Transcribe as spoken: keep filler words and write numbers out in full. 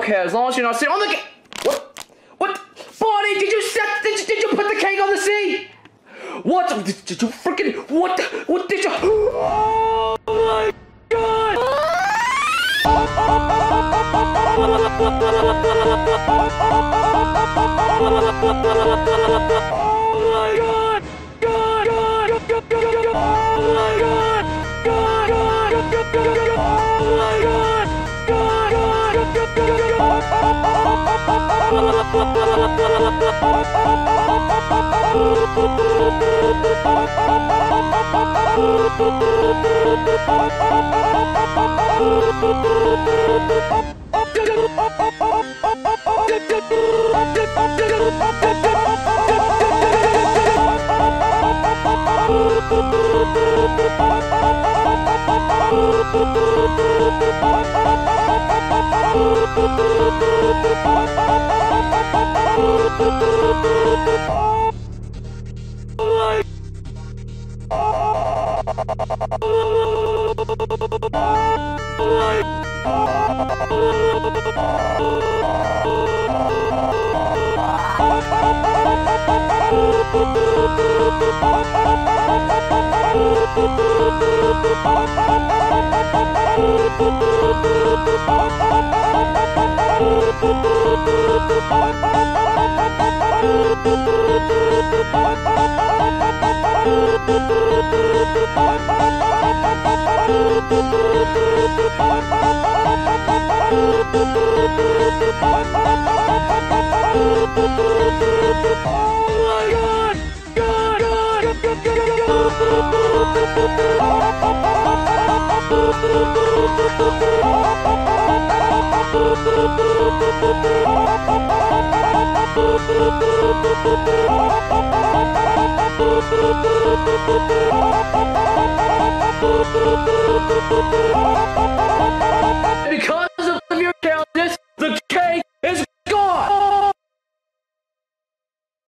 Okay, as long as you're not sitting on the cake. What? What? Bonnie, did you set? Did you, did you put the cake on the seat? What? Did, did you freaking? What? What did you? Oh my God! Oh my God! God! God! God! God! God! Oh my God! God! God! God! God! God! Oh my God! God! God! God! God! Because